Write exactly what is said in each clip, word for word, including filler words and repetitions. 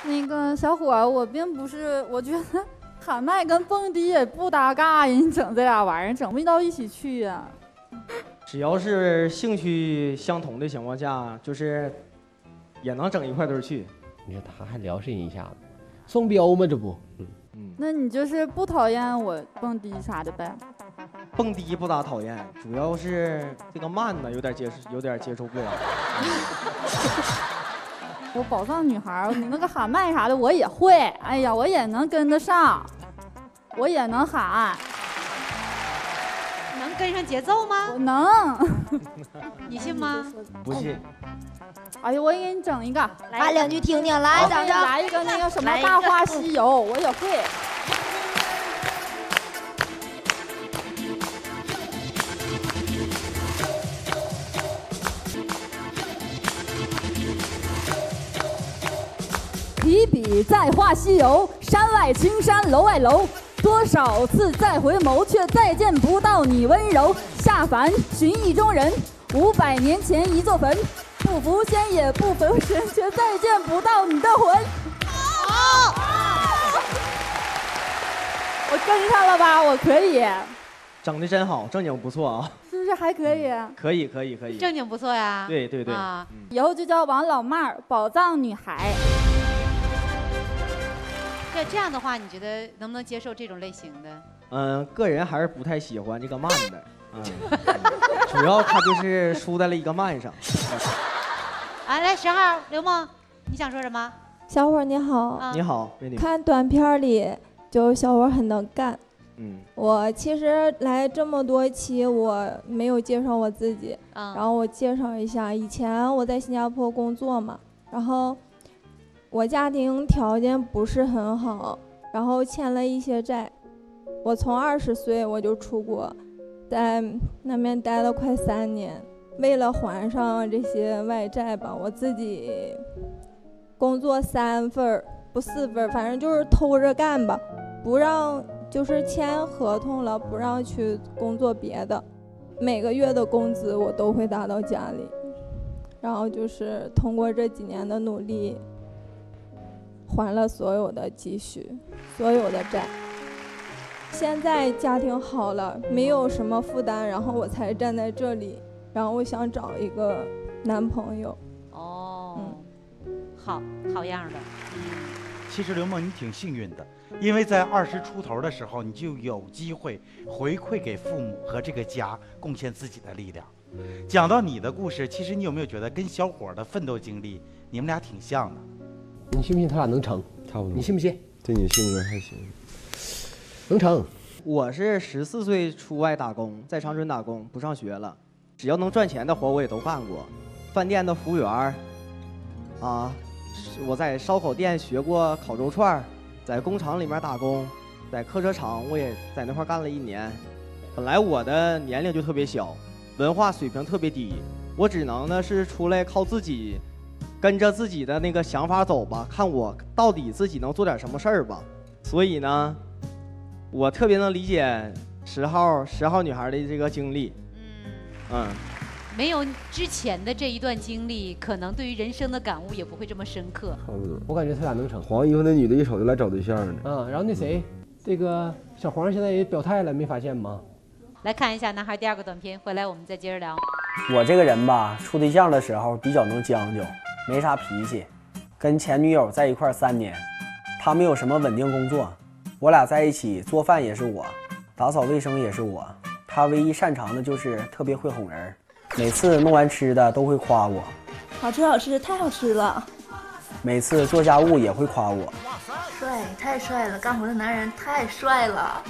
那个小伙儿，我并不是，我觉得喊麦跟蹦迪也不搭嘎呀，你整这俩玩意儿，整不到一起去呀。 只要是兴趣相同的情况下，就是也能整一块堆去。 你说他还聊谁一下子，双标吗？这不， 嗯嗯。 那你就是不讨厌我蹦迪啥的呗？ 蹦迪不咋讨厌，主要是这个慢呢，有点接有点接受不了。 我宝藏女孩，你那个喊麦啥的我也会，哎呀，我也能跟得上，我也能喊。 能跟上节奏吗？ 我能。 你信吗？ 不信。 哎呀，我也给你整一个， 来两句听听，来，整整。 来一个那个什么《大话西游》，我也会。提笔再画西游，山外青山楼外楼。多少次再回眸，却再见不到你温柔。下凡寻意中人，五百年前一座坟。不服仙也不服神，却再见不到你的魂。好，我跟上了吧？我可以。 整的真好，正经不错啊。 是不是还可以？ 可以，可以，可以。 正经不错呀。 对对对。 啊， 以后就叫王老妹儿，宝藏女孩。 这这样的话，你觉得能不能接受这种类型的？ 嗯，个人还是不太喜欢这个慢的。嗯，主要他就是输在了一个慢上。 啊，来十号刘梦，你想说什么？ 小伙你好。 啊、 你好，美女。 看短片里就小伙很能干。 嗯。 我其实来这么多期，我没有介绍我自己。 嗯。 然后我介绍一下，以前我在新加坡工作嘛，然后。我家庭条件不是很好，然后欠了一些债。我从二十岁我就出国，在那边待了快三年。为了还上这些外债吧，我自己工作三份不四份，反正就是偷着干吧，不让就是签合同了，不让去工作别的。每个月的工资我都会打到家里，然后就是通过这几年的努力。还了所有的积蓄，所有的债。现在家庭好了，没有什么负担，然后我才站在这里。然后我想找一个男朋友。 哦，嗯，好好样的。 其实刘梦你挺幸运的，因为在二十出头的时候，你就有机会回馈给父母和这个家，贡献自己的力量。讲到你的故事，其实你有没有觉得跟小伙的奋斗经历，你们俩挺像的？ 你信不信他俩能成？ 差不多。 你信不信？ 对你性格还行， 能成。 我是十四岁出外打工，在长春打工，不上学了。只要能赚钱的活我也都干过，饭店的服务员啊，我在烧烤店学过烤肉串，在工厂里面打工，在客车厂我也在那块干了一年。本来我的年龄就特别小，文化水平特别低，我只能呢是出来靠自己。跟着自己的那个想法走吧，看我到底自己能做点什么事儿吧。所以呢，我特别能理解十号十号女孩的这个经历。嗯嗯， 没有之前的这一段经历，可能对于人生的感悟也不会这么深刻。 差不多。 我感觉他俩能成。 黄衣服那女的一瞅就来找对象呢。 嗯，然后那谁，这个小黄现在也表态了，没发现吗？ 来看一下男孩第二个短片，回来我们再接着聊。 我这个人吧，处对象的时候比较能将就。没啥脾气，跟前女友在一块三年，她没有什么稳定工作，我俩在一起做饭也是我，打扫卫生也是我，她唯一擅长的就是特别会哄人，每次弄完吃的都会夸我， 好吃好吃，太好吃了。 每次做家务也会夸我， 帅，太帅了，干活的男人太帅了。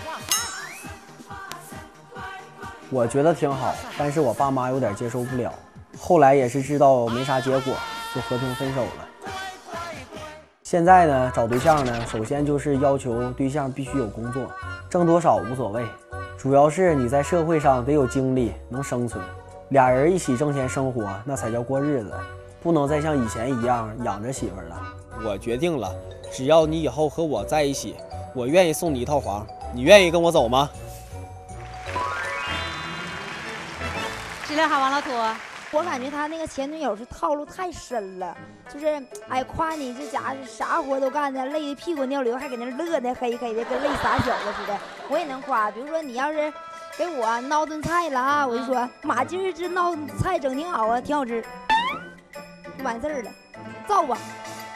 我觉得挺好，但是我爸妈有点接受不了，后来也是知道没啥结果。就和平分手了。现在呢，找对象呢，首先就是要求对象必须有工作，挣多少无所谓，主要是你在社会上得有经历，能生存。俩人一起挣钱生活，那才叫过日子，不能再像以前一样养着媳妇儿了。 我决定了，只要你以后和我在一起，我愿意送你一套房，你愿意跟我走吗？ 十六号王老土， 我感觉他那个前女友是套路太深了，就是哎夸你这家伙啥活都干的，累得屁滚尿流，还搁那乐的嘿嘿的，跟累傻小子似的。我也能夸，比如说你要是给我熬顿菜了啊，我就说妈今儿这熬菜整挺好啊，挺好吃，就完事儿了，造吧。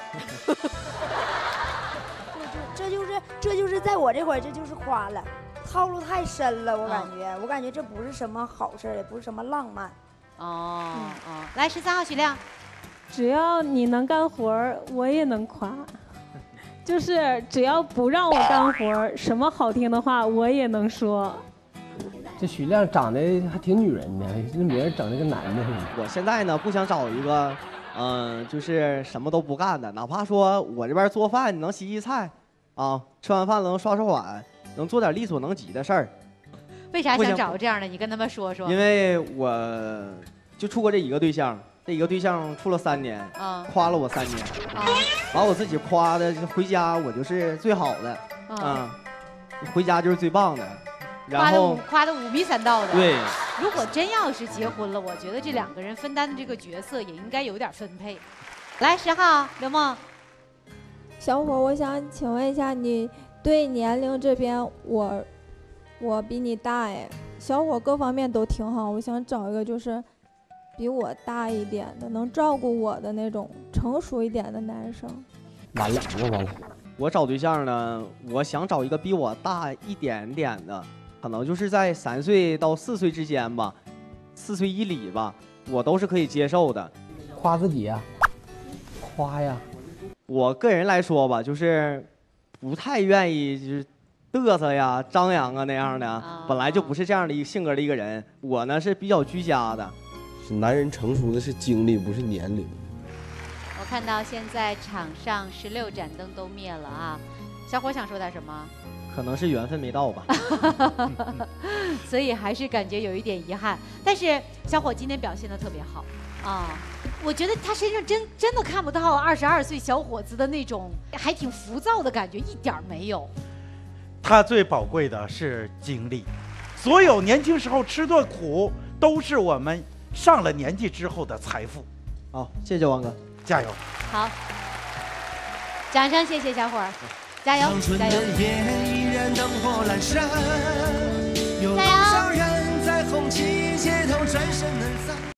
这就这就是这就是在我这会儿这就是夸了，套路太深了，我感觉、嗯、我感觉这不是什么好事，也不是什么浪漫。 哦、嗯、哦，来十三号许亮， 只要你能干活，我也能夸。就是只要不让我干活，什么好听的话我也能说。 这许亮长得还挺女人的，这名儿整的跟男的似的。 我现在呢不想找一个，嗯、呃，就是什么都不干的，哪怕说我这边做饭你能洗洗菜，啊，吃完饭了能刷刷碗，能做点力所能及的事儿。 为啥想找这样的？你跟他们说说。 因为我就处过这一个对象，这一个对象处了三年，啊，夸了我三年，啊，把我自己夸的回家我就是最好的，啊，回家就是最棒的。然后夸的五迷三道的。 对， 如果真要是结婚了，我觉得这两个人分担的这个角色也应该有点分配。来，十号刘梦， 小伙，我想请问一下，你对年龄这边，我我比你大哎，小伙各方面都挺好，我想找一个就是比我大一点的，能照顾我的那种成熟一点的男生。 完了，又完了。 我找对象呢，我想找一个比我大一点点的。可能就是在三岁到四岁之间吧，四岁以里吧，我都是可以接受的。 夸自己呀、啊，夸呀。 我个人来说吧，就是不太愿意就是嘚瑟呀、张扬啊那样的，啊、本来就不是这样的一个性格的一个人。我呢是比较居家的。 是男人成熟的是精力，不是年龄。 我看到现在场上十六盏灯都灭了啊，小伙想说点什么？ 可能是缘分没到吧， 所以还是感觉有一点遗憾。但是小伙今天表现得特别好啊，我觉得他身上真真的看不到二十二岁小伙子的那种还挺浮躁的感觉，一点没有。 他最宝贵的是经历，所有年轻时候吃的苦，都是我们上了年纪之后的财富。 好，谢谢王哥， 加油！ 好，掌声谢谢小伙儿。加油！加油！加油！